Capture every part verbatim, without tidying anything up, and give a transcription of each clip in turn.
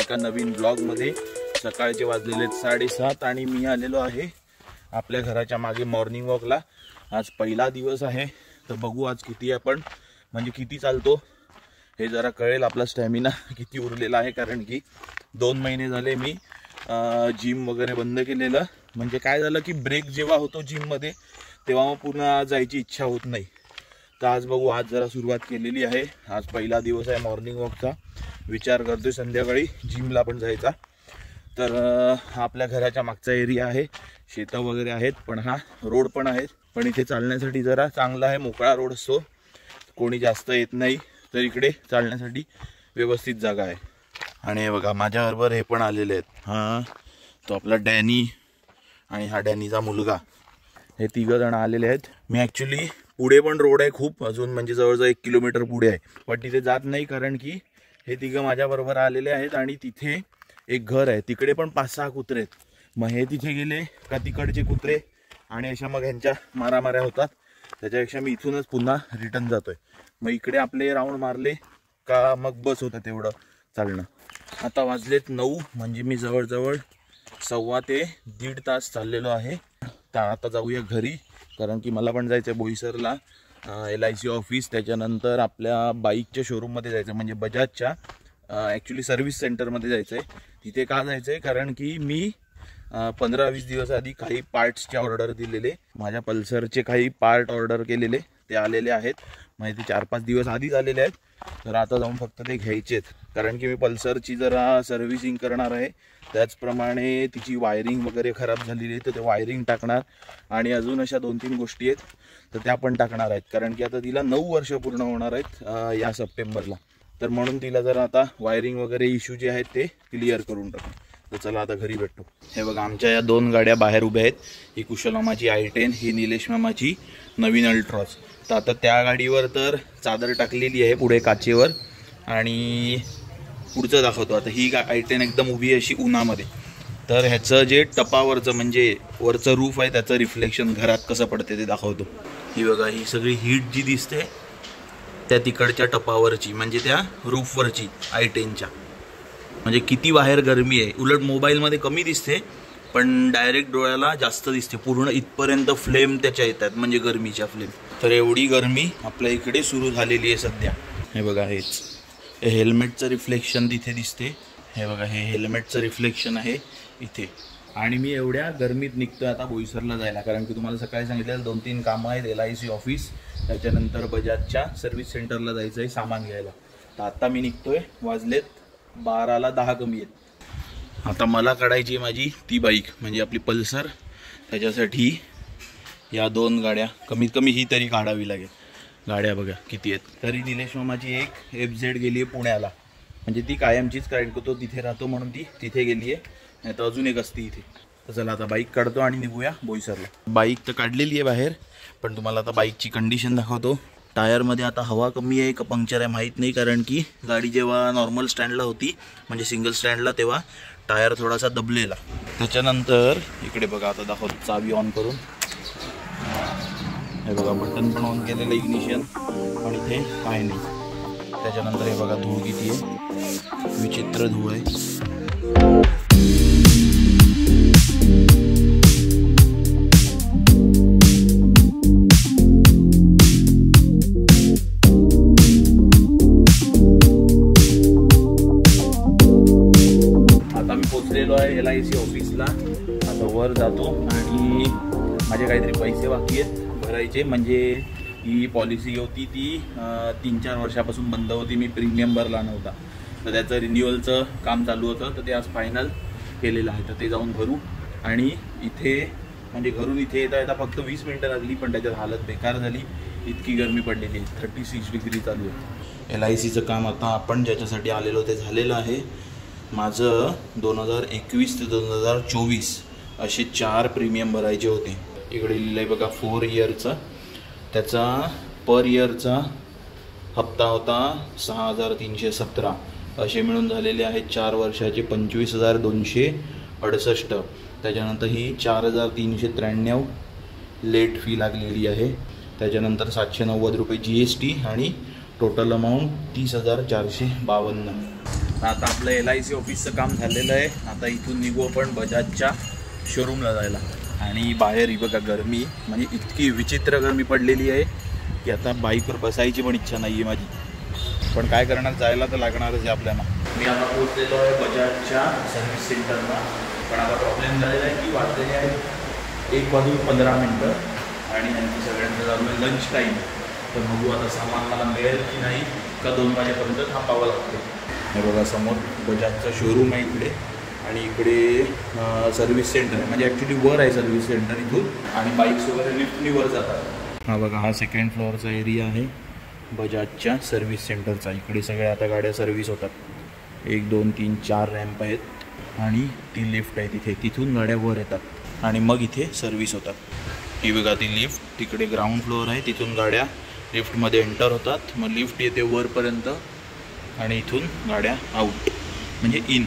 एका नवीन ब्लॉगमध्ये। सकाळचे वाजलेले साडेसात आणि मी आलेलो आहे आपल्या घराच्या मागे मॉर्निंग वॉकला। आज पहिला दिवस आहे तर बघू आज किती आपण म्हणजे किती चालतो हे जरा कळेल, आपला स्टॅमिना किती उरलेला आहे। कारण की दोन महिने झाले मी जिम वगैरे बंद केलेलं। म्हणजे काय झालं की ब्रेक जेव्हा होतो जिममध्ये तेव्हा मग पूर्ण जायची इच्छा होत नाही। तर आज बघू, आज जरा सुरुवात केलेली आहे। आज पहिला दिवस आहे मॉर्निंग वॉकचा। विचार करतोय संध्याकाळी जिमला पण जायचा। तर आपल्या घराच्या मागचा एरिया आहे, शेतं वगैरे आहेत, पण हा रोड पण आहे। पण इथे चालण्यासाठी जरा चांगला आहे, मोकळा रोड असतो, कोणी जास्त येत नाही, तर इकडे चालण्यासाठी व्यवस्थित जागा आहे। आणि हे बघा माझ्याबरोबर हे पण आलेले आहेत, हां तो आपला डॅनी आणि हा डॅनीचा मुलगा, हे तिघ जण आलेले आहेत। मी ॲक्च्युली पुढे पण रोड आहे खूप, अजून म्हणजे जवळजवळ एक किलोमीटर पुढे आहे, पण तिथे जात नाही कारण की हे तिघं माझ्याबरोबर आलेले आहेत। आणि तिथे एक घर आहे, तिकडे पण पाच सहा कुत्रे आहेत। मग हे तिथे गेले का तिकडचे कुत्रे आणि अशा मग ह्यांच्या मारामाऱ्या होतात। त्याच्यापेक्षा मी इथूनच पुन्हा रिटर्न जातोय। मग इकडे आपले राऊंड मारले का मग बस होतं तेवढं चालणं। आता वाजलेत नऊ, म्हणजे मी जवळजवळ सव्वा ते दीड तास चाललेलो आहे। तर आता जाऊया घरी, कारण की मला पण जायचं आहे बोईसरला एल आय सी ऑफिस। त्याच्यानंतर आपल्या बाईकच्या शोरूममध्ये जायचं, म्हणजे बजाजच्या ॲक्च्युली सर्व्हिस सेंटरमध्ये जायचं आहे। तिथे का जायचं आहे कारण की मी पंधरा वीस दिवस आधी काही पार्ट्सचे ऑर्डर दिलेले, माझ्या पल्सरचे काही पार्ट ऑर्डर केलेले ते आलेले आहेत। म्हणजे ते चार पाच दिवस आधीच आलेले आहेत, तर आता जाऊन फक्त ते घ्यायचे आहेत। कारण की मी पल्सरची जरा सर्व्हिसिंग करणार आहे, त्याचप्रमाणे तिची वायरिंग वगैरे खराब झालेली आहे, तर ते वायरिंग टाकणार आणि अजून अशा दोन तीन गोष्टी आहेत तर त्या पण टाकणार आहेत। कारण की आता तिला नऊ वर्ष पूर्ण होणार आहेत या सप्टेंबरला, तर म्हणून तिला जरा आता वायरिंग वगैरे इश्यू जे आहेत ते क्लिअर करून टाकू। तर चला आता घरी भेटतो। हे बघा आमच्या या दोन गाड्या बाहेर उभ्या आहेत, ही कुशल मामाची आय टेन, ही निलेश मामाची नवीन अल्ट्रॉस। तर आता त्या गाडीवर तर चादर टाकलेली आहे पुढे काचेवर, आणि पुढचं दाखवतो आता। ही आय टेन एकदम उभी अशी उन्हामध्ये, तर ह्याचं जे टपावरचं म्हणजे वरचं रूफ आहे त्याचं रिफ्लेक्शन घरात कसं पडते ते दाखवतो। ही बघा ही सगळी हीट जी दिसते त्या तिकडच्या टपावरची, म्हणजे त्या रूफवरची आय टेनच्या, म्हणजे किती बाहेर गरमी आहे। उलट मोबाईलमध्ये कमी दिसते पण डायरेक्ट डोळ्याला जास्त दिसते, पूर्ण इथपर्यंत फ्लेम त्याच्या येतात, म्हणजे गरमीच्या फ्लेम। तर एवढी गरमी आपल्या इकडे सुरू झालेली आहे सध्या। हे बघा हेच हे हेल्मेटचं रिफ्लेक्शन तिथे दिसते, हे बघा हे हेल्मेटचं रिफ्लेक्शन आहे इथे। आणि मी एवढ्या गरमीत निघतोय आता बोईसरला जायला, कारण की तुम्हाला सकाळी सांगितलेलं दोन तीन कामं आहेत, एल आय सी ऑफिस, त्याच्यानंतर बजाजच्या सर्व्हिस सेंटरला जायचं आहे सामान घ्यायला। तर आता मी निघतोय, वाजलेत बाराला दहा कमी आहेत। आता मला काढायची माझी ती बाईक, म्हणजे आपली पल्सर, त्याच्यासाठी या दोन गाड्या कमीत कमी ही तरी काढावी लागेल। गाड्या बघा किती आहेत, तरी निलेश मामाची एक एफ झेड गेली आहे पुण्याला, म्हणजे ती कायमचीच, कारण की तो तिथे राहतो म्हणून ती तिथे गेली आहे, नाही तर अजून एक असती इथे। तर चला आता बाईक काढतो आणि निघूया बोईसरला। बाईक तर काढलेली आहे बाहेर, पण तुम्हाला आता बाईकची कंडिशन दाखवतो। टायरमध्ये आता हवा कमी आहे का पंक्चर आहे माहीत नाही, कारण की गाडी जेव्हा नॉर्मल स्टँडला होती म्हणजे सिंगल स्टँडला तेव्हा टायर थोडासा दबलेला। त्याच्यानंतर इकडे बघा आता दाखवतो चावी ऑन करून, हे बघा बटन पण ऑन केलेलं इग्निशन, पण इथे काय नाही। त्याच्यानंतर हे बघा धूळ किती आहे, विचित्र धूळ आहे। आता मी पोचलेलो आहे एल आय सी ऑफिसला। आता वर जातो आणि माझे काहीतरी पैसे बाकी आहेत भरायचे, म्हणजे ही पॉलिसी होती ती तीन चार वर्षापासून बंद होती, मी प्रीमियम भरला नव्हता, तर त्याचं रिन्युअलचं काम चालू होतं, तर ते आज फायनल केलेलं आहे। तर ते जाऊन भरू, आणि इथे म्हणजे घरून इथे येता येता फक्त वीस मिनटं लागली, पण त्याच्यात हालत बेकार झाली, इतकी गरमी पडलेली आहे। थर्टी सिक्स डिग्री चालू आहे। एल आय सीचं काम आता आपण ज्याच्यासाठी आलेलो ते झालेलं आहे। माझं दोन हजार एकवीस ते दोन हजार चोवीस असे चार प्रीमियम भरायचे होते। इकडे लिहिलं आहे बघा फोर इयरचा, त्याचा पर इयरचा हप्ता होता सहा हजार तीनशे सतरा, असे मिळून झालेले आहेत चार वर्षाचे पंचवीस हजार दोनशे अडुसष्ट। त्याच्यानंतर ही चार हजार तीनशे त्र्याण्णव लेट फी लागलेली आहे, त्याच्यानंतर सातशे नव्वद रुपये जी एस टी, आणि टोटल अमाऊंट तीस हजार चारशे बावन्न। आता आपलं एल आय सी ऑफिसचं काम झालेलं आहे. आता इथून निघू आपण बजाजच्या शोरूमला जायला. आणि बाहेर ही बघा गरमी, म्हणजे इतकी विचित्र गरमी पडलेली आहे की आता बाईकवर बसायची पण इच्छा नाही आहे माझी. पण काय करणार, जायला तर लागणारच आहे आपल्याला. मी आता पोहोचलेलो आहे बजाजच्या सर्व्हिस सेंटरला. पण आता प्रॉब्लेम झालेला आहे की वाजलेले आहे एक वाजून पंधरा मिनटं आणि यांची सगळ्यांचं चालू आहे लंच टाईम. तर बघू आता सामान मला मिळेल की नाही, का दोन वाजेपर्यंत थांबावं लागते. हे बघा समोर बजाजचं शोरूम आहे इकडे, आणि इकडे सर्व्हिस सेंटर आहे. म्हणजे ॲक्च्युली वर आहे सर्व्हिस सेंटर इथून, आणि बाईक्स वगैरे लिफ्टनी वर जातात. हा बघा हा सेकंड फ्लोअरचा एरिया आहे बजाजच्या सर्व्हिस सेंटरचा. इकडे सगळ्या आता गाड्या सर्व्हिस होतात. एक दोन तीन चार रॅम्प आहेत आणि ती लिफ्ट आहे तिथे, तिथून गाड्या वर येतात आणि मग इथे सर्व्हिस होतात. ही बघा ती लिफ्ट तिकडे ग्राउंड फ्लोअर आहे, तिथून गाड्या लिफ्टमध्ये एंटर होतात. मग लिफ्ट येते वरपर्यंत आणि इथून गाड्या आउट म्हणजे इन.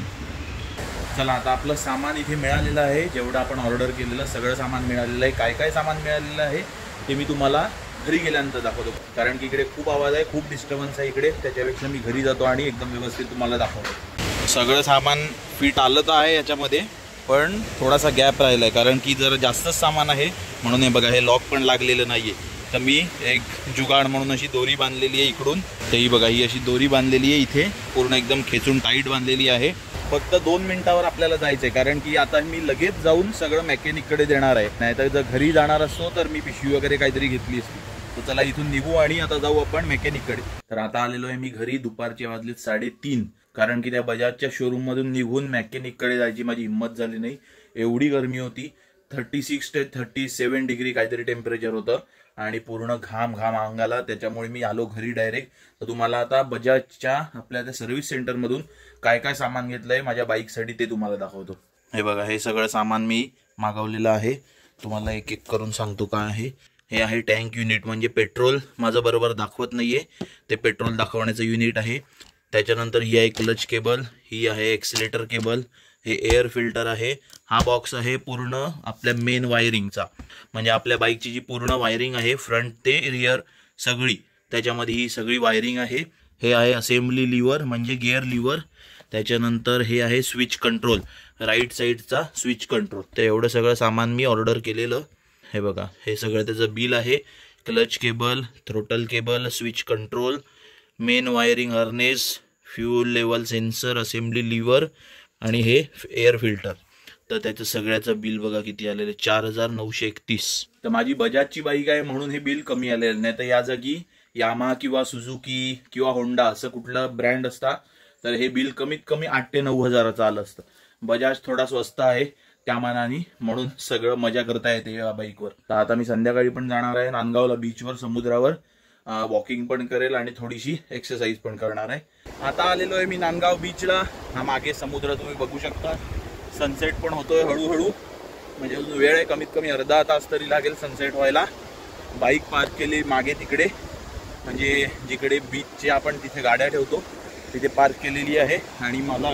चला आता आपलं सामान इथे मिळालेलं आहे. जेवढं आपण ऑर्डर केलेलं सगळं सामान मिळालेलं आहे. काय काय सामान मिळालेलं आहे ते मी तुम्हाला घरी गेल्यानंतर दाखवतो, कारण की इकडे खूप आवाज आहे, खूप डिस्टर्बन्स आहे इकडे. त्याच्यापेक्षा मी घरी जातो आणि एकदम व्यवस्थित तुम्हाला दाखवतो. सगळं सामान फिट आलं तर आहे याच्यामध्ये, पण थोडासा गॅप राहिला आहे, कारण की जरा जास्तच सामान आहे म्हणून. हे बघा हे लॉक पण लागलेलं नाही आहे. तर मी एक जुगाड म्हणून अशी दोरी बांधलेली आहे इकडून. तेही बघा ही अशी दोरी बांधलेली आहे इथे, पूर्ण एकदम खेचून टाईट बांधलेली आहे. फक्त दोन मिनिटावर आपल्याला जायचं आहे, कारण की आता मी लगेच जाऊन सगळं मेकॅनिककडे देणार आहे. नाहीतर जर घरी जाणार असतो तर मी पिशवी वगैरे काहीतरी घेतली असती. तर चला इथून निघू आणि आता जाऊ आपण मेकॅनिककडे. तर आता आलेलो आहे मी घरी. दुपारचे वाजलेत साडेतीन, कारण की त्या बजाजच्या शोरूममधून निघून मेकॅनिककडे जायची माझी हिंमत झाली नाही. एवढी गरमी होती. थर्टी सिक्स ते थर्टी सेवन डिग्री काहीतरी टेम्परेचर होतं आणि पूर्ण घाम घाम अंगाला. त्याच्यामुळे मी आलो घरी डायरेक्ट. तर तुम्हाला आता बजाजच्या आपल्या त्या सर्व्हिस सेंटरमधून काय काय सामान घेतलंय माझ्या बाईकसाठी ते तुम्हाला दाखवतो. हे बघा हे सगळं सामान मी मागवलेलं आहे. तुम्हाला एक एक करून सांगतो काय आहे. हे आहे टँक युनिट, म्हणजे पेट्रोल माझं बरोबर दाखवत नाहीये, ते पेट्रोल दाखवण्याचं युनिट आहे. त्याच्यानंतर ही आहे क्लच केबल, ही आहे एक्सिलेटर केबल, हे एअर फिल्टर आहे. हा बॉक्स आहे पूर्ण आपल्या मेन वायरिंगचा, म्हणजे आपल्या बाईकची जी पूर्ण वायरिंग आहे फ्रंट ते रिअर सगळी, त्याच्यामध्ये ही सगळी वायरिंग आहे. हे आहे असेंब्ली लिव्हर, म्हणजे गिअर लिव्हर. त्याच्यानंतर हे आहे स्विच कंट्रोल, राईट साईडचा स्विच कंट्रोल. तर एवढं सगळं सामान मी ऑर्डर केलेलं. हे बघा हे सगळं त्याचं बिल आहे. Clutch cable, throttle cable, switch control, main wiring harness, fuel level sensor, assembly lever आणि हे एअर फिल्टर. तर त्याचं सगळ्याचं बिल बघा किती आलेलं, चार हजार नऊशे एकतीस. तर माझी बजाजची बाईक आहे म्हणून हे बिल कमी आलेलं. नाही तर या जागी यामा किंवा सुझुकी किंवा होंडा असं कुठलं ब्रँड असता तर हे बिल कमीत कमी आठ ते नऊ हजाराचं आलं असतं. बजाज थोडा स्वस्त आहे त्या मानाने, म्हणून सगळं मजा करता येते या बाईकवर. तर आता मी संध्याकाळी पण जाणार आहे नांदगावला बीचवर, समुद्रावर वॉकिंग पण करेल आणि थोडीशी एक्सरसाइज पण करणार आहे. आता आलेलो आहे मी नांदगाव बीचला. हा मागे समुद्र तुम्ही बघू शकता. सनसेट पण होतोय हळूहळू, म्हणजे अजून वेळ आहे, कमीत कमी अर्धा तास तरी लागेल सनसेट व्हायला. बाईक पार्क केली मागे तिकडे, म्हणजे जिकडे बीचचे आपण तिथे गाड्या ठेवतो तिथे पार्क केलेली आहे. आणि मला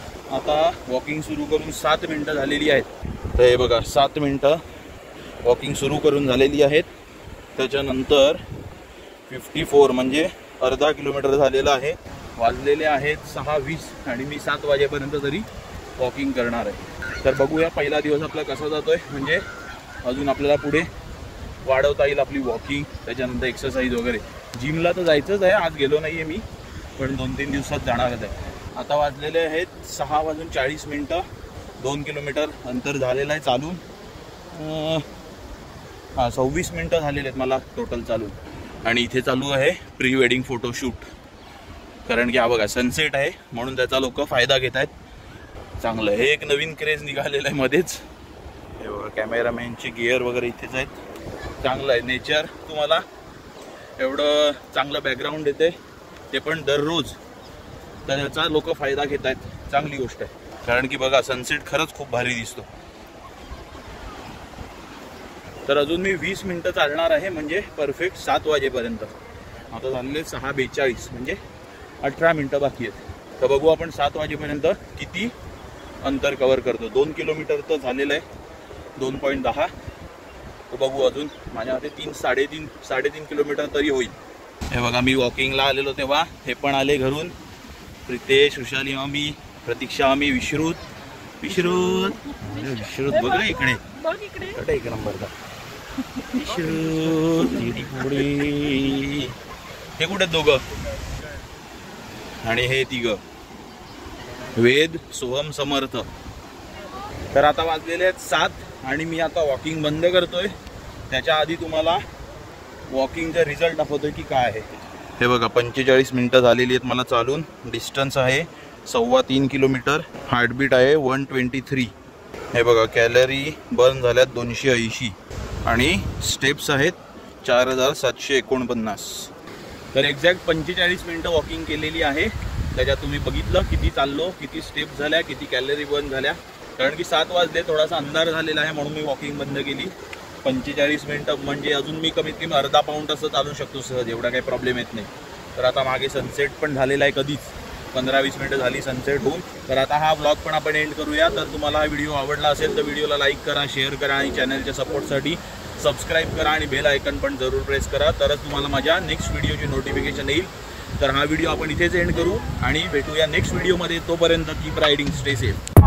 आता वॉकिंग सुरू करून सात मिनटं झालेली आहेत. तर हे बघा सात मिनटं वॉकिंग सुरू करून झालेली आहेत. त्याच्यानंतर फिफ्टी फोर म्हणजे अर्धा किलोमीटर झालेलं आहे. वाजलेले आहेत सहा वीस आणि मी सात वाजेपर्यंत तरी वॉकिंग करणार आहे. तर बघूया पहिला दिवस आपला कसा जातोय, म्हणजे अजून आपल्याला पुढे वाढवता येईल आपली वॉकिंग, त्याच्यानंतर एक्सरसाइज वगैरे. जिमला तर जायचंच आहे, आज गेलो नाही आहे मी, पण दोन तीन दिवसात जाणारच आहे. आता वाजलेले आहेत सहा वाजून चाळीस मिनटं. दोन किलोमीटर अंतर झालेलं आहे चालून. हां सव्वीस मिनटं झालेले आहेत मला टोटल चालून. आणि इथे चालू आहे प्री वेडिंग फोटोशूट, कारण की हा बघा सनसेट आहे म्हणून त्याचा लोक फायदा घेत आहेत. चांगलं हे एक नवीन क्रेज निघालेलं आहे मध्येच. हे बघा कॅमेरामॅनचे गिअर वगैरे इथेच आहेत. चांगलं आहे नेचर, तुम्हाला एवढं चांगलं बॅकग्राऊंड येते ते पण दररोज, तर त्याचा लोक फायदा घेत आहेत. चांगली गोष्ट आहे, कारण की बघा सनसेट खरंच खूप भारी दिसतो. तर अजून मी वीस मिनटं चालणार आहे, म्हणजे परफेक्ट सात वाजेपर्यंत. आता झालेले सहा बेचाळीस, म्हणजे अठरा मिनटं बाकी आहेत. तर बघू आपण सात वाजेपर्यंत किती अंतर कव्हर करतो. दोन किलोमीटर तर झालेलं आहे, दोन पॉईंट दहा. तर बघू अजून माझ्या हाते तीन साडेतीन साडेतीन किलोमीटर तरी होईल. हे बघा मी वॉकिंगला आलेलो तेव्हा हे पण आले घरून. प्रितेश, वृषाली मामी, प्रतीक्षा मामी, विश्रुत विश्रुत विश्रुत बघ रे इकडे इकडे एक नंबरचा विश्रुत. हे कुठे दोघं आणि हे तिघ वेद, सोहम, समर्थ. तर आता वाजलेले आहेत सात आणि मी आता वॉकिंग बंद करतोय. त्याच्या आधी तुम्हाला वॉकिंगचा रिझल्ट दाखवतोय की काय आहे. हे बघा पंचेचाळीस मिनिटं झालेली आहेत मला चालून. डिस्टन्स आहे सव्वा तीन किलोमीटर. हार्टबीट आहे वन ट्वेंटी थ्री. हे बघा कॅलरी बर्न झाल्यात दोनशे ऐंशी आणि स्टेप्स आहेत चार हजार सातशे एकोणपन्नास. तर एक्झॅक्ट पंचेचाळीस मिनिटं वॉकिंग केलेली आहे. त्याच्यात तुम्ही बघितलं किती चाललो, किती स्टेप्स झाल्या, किती कॅलरी बर्न झाल्या. कारण की सात वाजले, थोडासा अंधार झालेला आहे म्हणून मी वॉकिंग बंद केली. पंचेचाळीस मिनिटं म्हणजे अजून मी कमीत कमी अर्धा पाऊण तास चालू शकतो सहज, एवढा काही प्रॉब्लेम येत नाही. तर आता मागे सनसेट पण झालेला आहे कधीच, पंधरा वीस मिनिटं झाली सनसेट होऊन. तर आता हा ब्लॉग पण आपण एंड करूया. तर तुम्हाला हा व्हिडिओ आवडला असेल तर व्हिडिओला लाईक करा, शेअर करा आणि चॅनलच्या सपोर्टसाठी सबस्क्राईब करा आणि बेल आयकन पण जरूर प्रेस करा. तरच तुम्हाला माझ्या नेक्स्ट व्हिडिओची नोटिफिकेशन येईल. तर हा व्हिडिओ आपण इथेच एंड करू आणि भेटूया नेक्स्ट व्हिडिओमध्ये. तोपर्यंत कीप रायडिंग, स्टे सेफ.